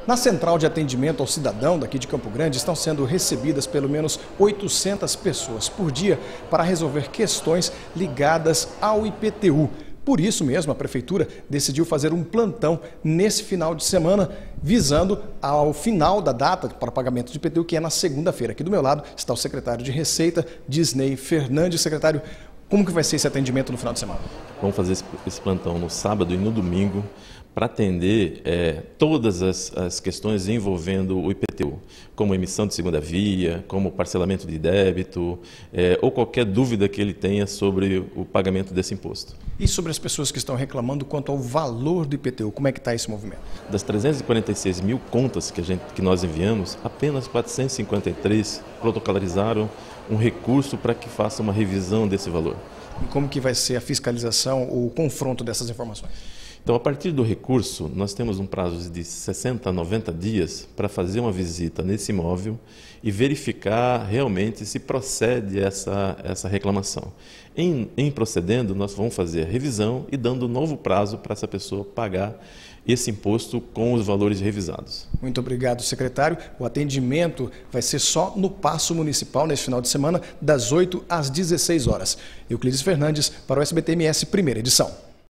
Na central de atendimento ao cidadão daqui de Campo Grande estão sendo recebidas pelo menos 800 pessoas por dia para resolver questões ligadas ao IPTU. Por isso mesmo, a Prefeitura decidiu fazer um plantão nesse final de semana, visando ao final da data para pagamento de IPTU, que é na segunda-feira. Aqui do meu lado está o secretário de Receita, Disney Fernandes. Secretário, como que vai ser esse atendimento no final de semana? Vamos fazer esse plantão no sábado e no domingo para atender todas as questões envolvendo o IPTU, como emissão de segunda via, como parcelamento de débito, ou qualquer dúvida que ele tenha sobre o pagamento desse imposto. E sobre as pessoas que estão reclamando quanto ao valor do IPTU, como é que está esse movimento? Das 346 mil contas que nós enviamos, apenas 453 protocolarizaram um recurso para que faça uma revisão desse valor. E como que vai ser a fiscalização, o confronto dessas informações? Então, a partir do recurso, nós temos um prazo de 60 a 90 dias para fazer uma visita nesse imóvel e verificar realmente se procede essa reclamação. Em procedendo, nós vamos fazer a revisão e dando novo prazo para essa pessoa pagar esse imposto com os valores revisados. Muito obrigado, secretário. O atendimento vai ser só no Paço Municipal neste final de semana, das 8 às 16 horas. Euclides Fernandes para o SBT-MS, primeira edição.